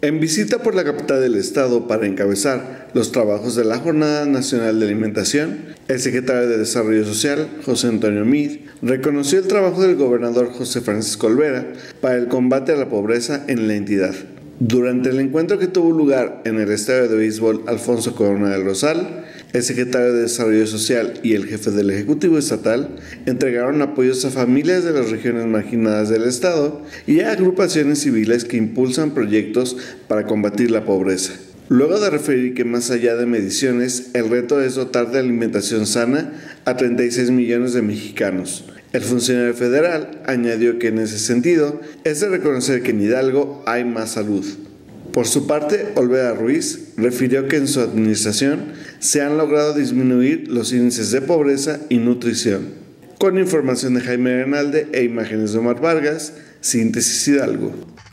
En visita por la capital del estado para encabezar los trabajos de la Jornada Nacional de Alimentación, el secretario de Desarrollo Social, José Antonio Meade, reconoció el trabajo del gobernador José Francisco Olvera para el combate a la pobreza en la entidad. Durante el encuentro que tuvo lugar en el estadio de béisbol Alfonso Corona del Rosal, el secretario de Desarrollo Social y el jefe del Ejecutivo Estatal entregaron apoyos a familias de las regiones marginadas del estado y a agrupaciones civiles que impulsan proyectos para combatir la pobreza. Luego de referir que más allá de mediciones, el reto es dotar de alimentación sana a 36 millones de mexicanos. El funcionario federal añadió que en ese sentido es de reconocer que en Hidalgo hay más salud. Por su parte, Olvera Ruiz refirió que en su administración se han logrado disminuir los índices de pobreza y nutrición. Con información de Jaime Bernalde e imágenes de Omar Vargas, Síntesis Hidalgo.